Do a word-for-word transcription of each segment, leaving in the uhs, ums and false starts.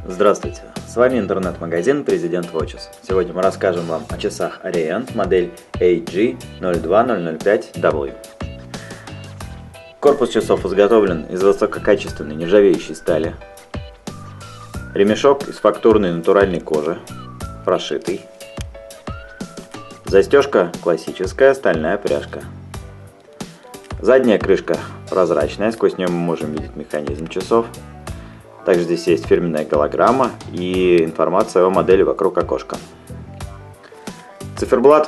Здравствуйте, с вами интернет-магазин President Watches. Сегодня мы расскажем вам о часах Orient модель эй джи ноль два ноль ноль пять дабл ю. Корпус часов изготовлен из высококачественной нержавеющей стали. Ремешок из фактурной натуральной кожи, прошитый. Застежка классическая, стальная пряжка. Задняя крышка прозрачная, сквозь нее мы можем видеть механизм часов. Также здесь есть фирменная голограмма и информация о модели вокруг окошка. Циферблат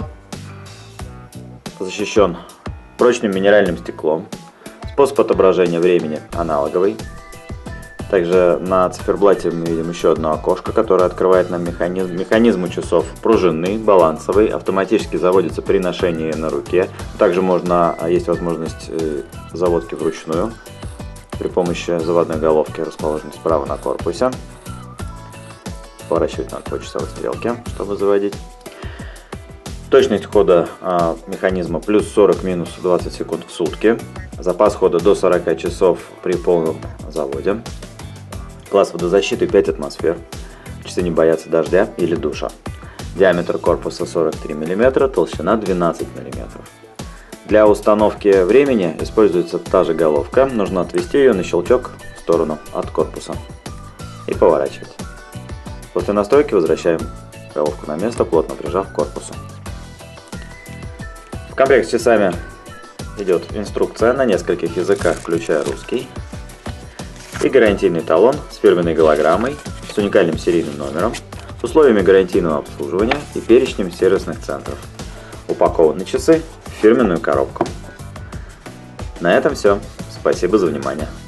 защищен прочным минеральным стеклом. Способ отображения времени аналоговый. Также на циферблате мы видим еще одно окошко, которое открывает нам механизм. Механизм у часов пружинный, балансовый, автоматически заводится при ношении на руке. Также можно, есть возможность заводки вручную при помощи заводной головки, расположенной справа на корпусе. Поворачивать надо по часовой стрелке, чтобы заводить. Точность хода а, механизма плюс сорок, минус двадцать секунд в сутки. Запас хода до сорока часов при полном заводе. Класс водозащиты пять атмосфер. Часы не боятся дождя или душа. Диаметр корпуса сорок три миллиметра, толщина двенадцать миллиметров. Для установки времени используется та же головка. Нужно отвести ее на щелчок в сторону от корпуса и поворачивать. После настройки возвращаем головку на место, плотно прижав к корпусу. В комплект с часами идет инструкция на нескольких языках, включая русский, и гарантийный талон с фирменной голограммой, с уникальным серийным номером, с условиями гарантийного обслуживания и перечнем сервисных центров. Упакованы часы в фирменную коробку. На этом все. Спасибо за внимание.